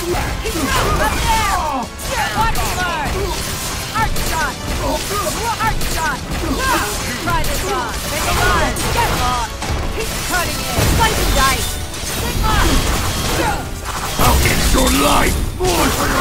Up there! Watch and learn! Arc shot! Arc shot! Try this on! Make a line! Get lost! Keep cutting it! Slice and dice! Sigma! I'll get your life! More for your